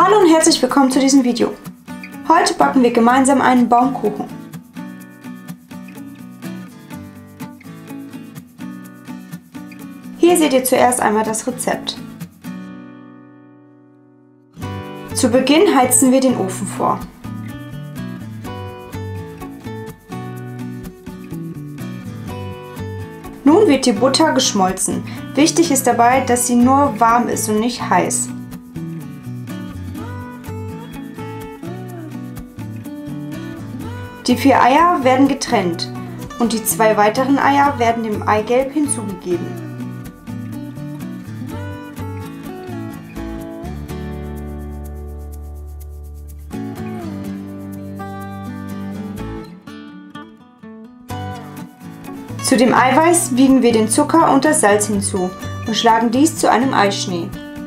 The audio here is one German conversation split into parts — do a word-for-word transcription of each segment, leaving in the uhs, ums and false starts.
Hallo und herzlich willkommen zu diesem Video. Heute backen wir gemeinsam einen Baumkuchen. Hier seht ihr zuerst einmal das Rezept. Zu Beginn heizen wir den Ofen vor. Nun wird die Butter geschmolzen. Wichtig ist dabei, dass sie nur warm ist und nicht heiß. Die vier Eier werden getrennt und die zwei weiteren Eier werden dem Eigelb hinzugegeben. Zu dem Eiweiß wiegen wir den Zucker und das Salz hinzu und schlagen dies zu einem Eischnee.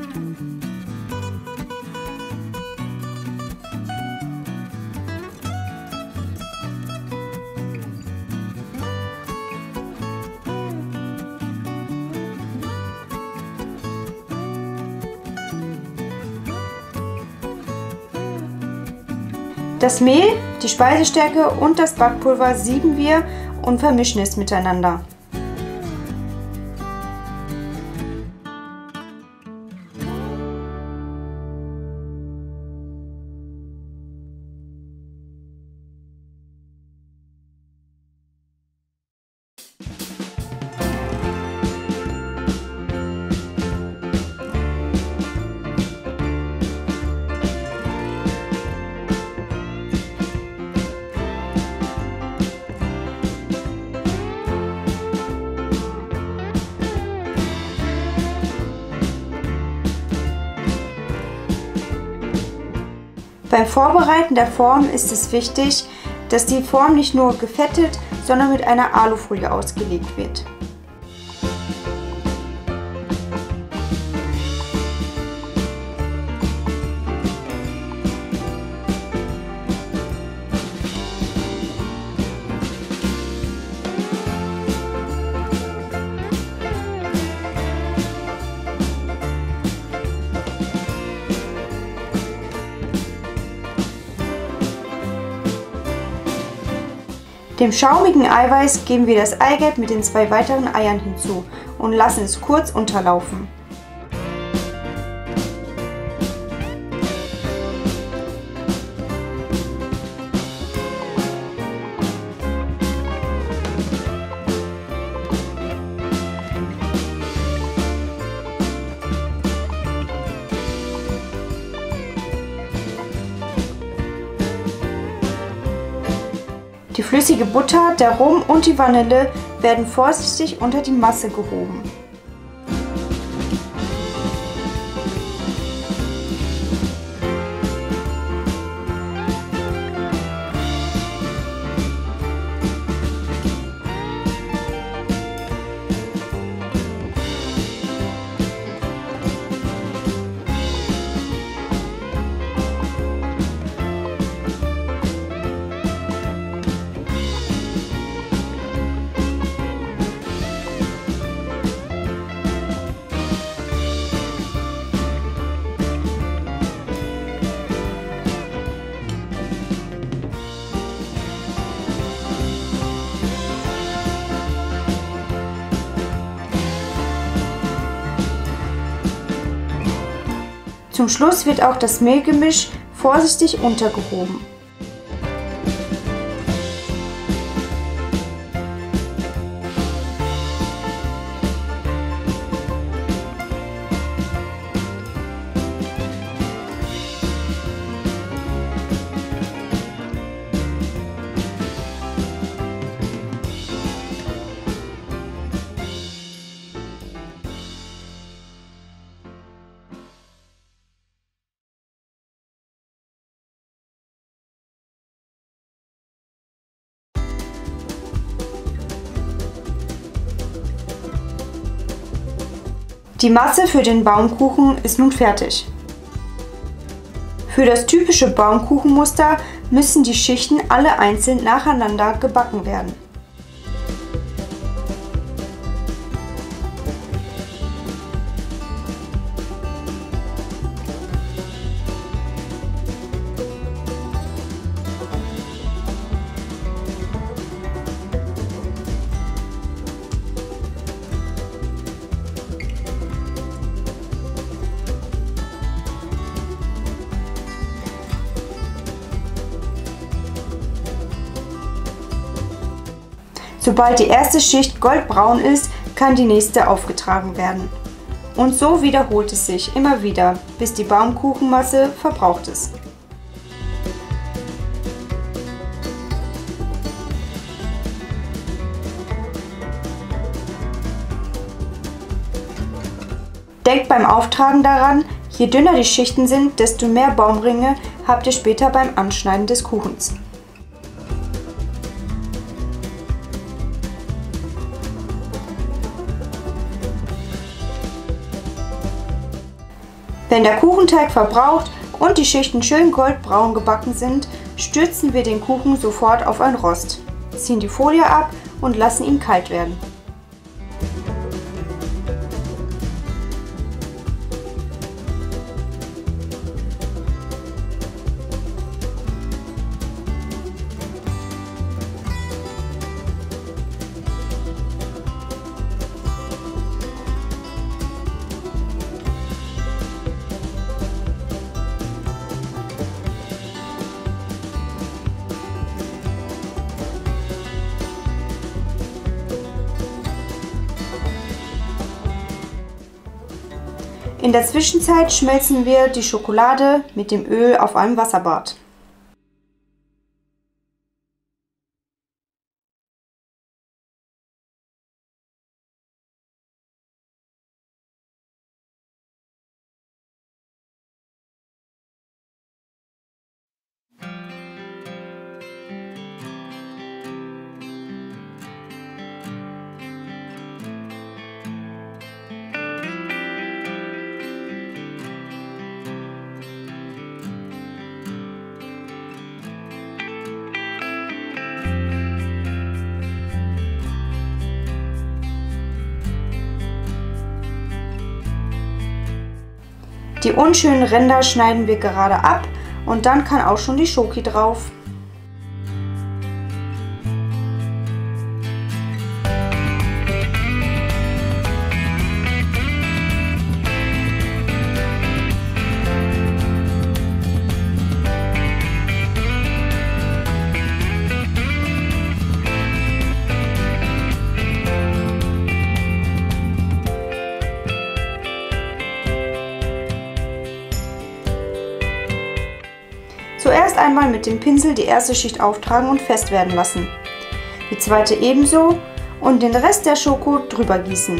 Das Mehl, die Speisestärke und das Backpulver sieben wir und vermischen es miteinander. Beim Vorbereiten der Form ist es wichtig, dass die Form nicht nur gefettet, sondern mit einer Alufolie ausgelegt wird. Dem schaumigen Eiweiß geben wir das Eigelb mit den zwei weiteren Eiern hinzu und lassen es kurz unterlaufen. Die flüssige Butter, der Rum und die Vanille werden vorsichtig unter die Masse gehoben. Zum Schluss wird auch das Mehlgemisch vorsichtig untergehoben. Die Masse für den Baumkuchen ist nun fertig. Für das typische Baumkuchenmuster müssen die Schichten alle einzeln nacheinander gebacken werden. Sobald die erste Schicht goldbraun ist, kann die nächste aufgetragen werden. Und so wiederholt es sich immer wieder, bis die Baumkuchenmasse verbraucht ist. Denkt beim Auftragen daran, je dünner die Schichten sind, desto mehr Baumringe habt ihr später beim Anschneiden des Kuchens. Wenn der Kuchenteig verbraucht und die Schichten schön goldbraun gebacken sind, stürzen wir den Kuchen sofort auf ein Rost, ziehen die Folie ab und lassen ihn kalt werden. In der Zwischenzeit schmelzen wir die Schokolade mit dem Öl auf einem Wasserbad. Die unschönen Ränder schneiden wir gerade ab und dann kann auch schon die Schoki drauf. Zuerst einmal mit dem Pinsel die erste Schicht auftragen und fest werden lassen. Die zweite ebenso und den Rest der Schoko drüber gießen.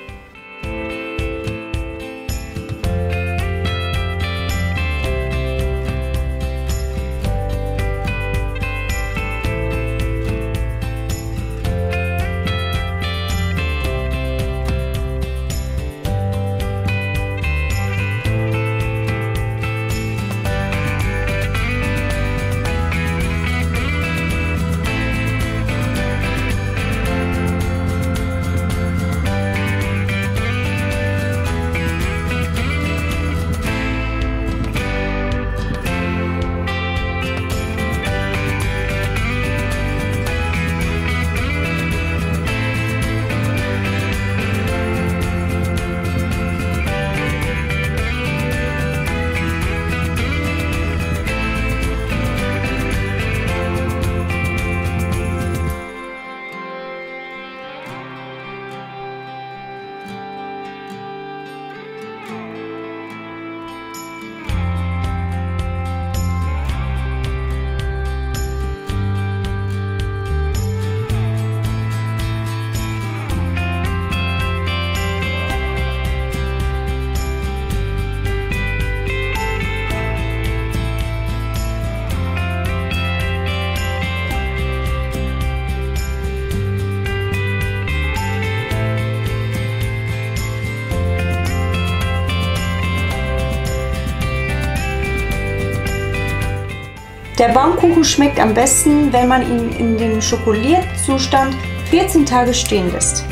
Der Baumkuchen schmeckt am besten, wenn man ihn in dem Schokolierzustand vierzehn Tage stehen lässt.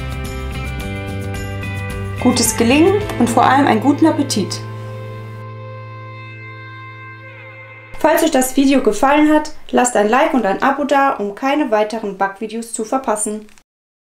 Gutes Gelingen und vor allem einen guten Appetit! Falls euch das Video gefallen hat, lasst ein Like und ein Abo da, um keine weiteren Backvideos zu verpassen.